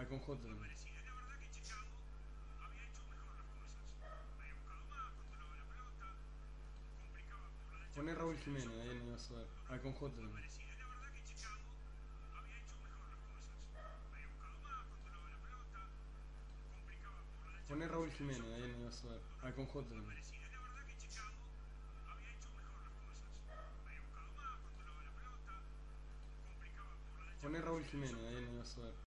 con J también. Poné Raúl Jiménez, ahí no ibas a ver. Con J también. Poné Raúl Jiménez, ahí no ibas a ver. Con J también. Poné Raúl Jiménez, ahí no ibas a ver.